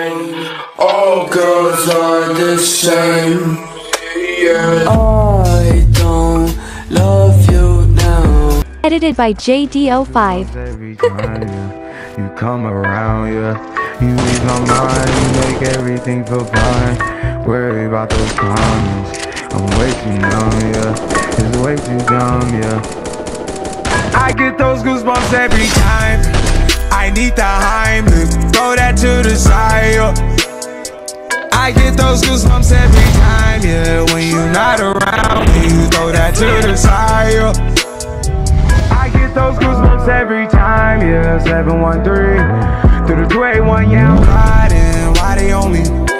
All girls are the same. Yeah. I don't love you now. Edited by JD05. Every time you come around, yeah, you ease my mind, you make everything feel fine. Worry about those comments, I'm way too numb, yeah, it's way too dumb, yeah. I get those goosebumps every time. I need the Heimlich, throw that to the side, yeah. I get those goosebumps every time, yeah. When you're not around, when you throw that to the side, yeah. I get those goosebumps every time, yeah. 713 through the 281, yeah, I'm riding. Why they on me?